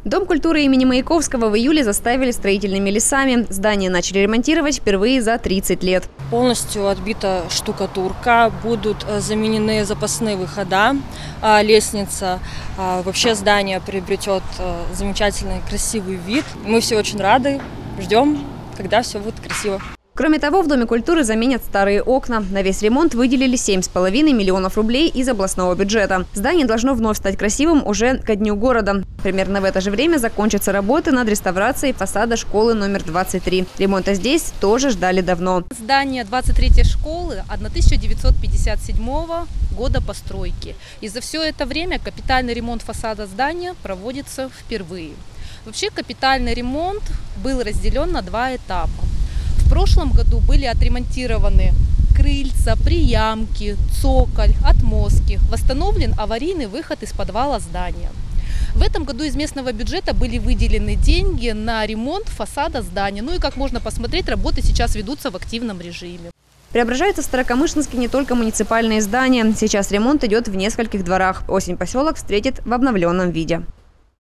Дом культуры имени Маяковского в июле заставили строительными лесами. Здание начали ремонтировать впервые за 30 лет. Полностью отбита штукатурка, будут заменены запасные выхода, лестница. Вообще здание приобретет замечательный красивый вид. Мы все очень рады, ждем, когда все будет красиво. Кроме того, в Доме культуры заменят старые окна. На весь ремонт выделили 7,5 миллионов рублей из областного бюджета. Здание должно вновь стать красивым уже ко Дню города. Примерно в это же время закончатся работы над реставрацией фасада школы номер 23. Ремонта здесь тоже ждали давно. Здание 23-й школы 1957 года постройки. И за все это время капитальный ремонт фасада здания проводится впервые. Вообще капитальный ремонт был разделен на два этапа. В прошлом году были отремонтированы крыльца, приямки, цоколь, отмостки. Восстановлен аварийный выход из подвала здания. В этом году из местного бюджета были выделены деньги на ремонт фасада здания. Ну и, как можно посмотреть, работы сейчас ведутся в активном режиме. Преображаются в Старокамышльске не только муниципальные здания. Сейчас ремонт идет в нескольких дворах. Осень поселок встретит в обновленном виде.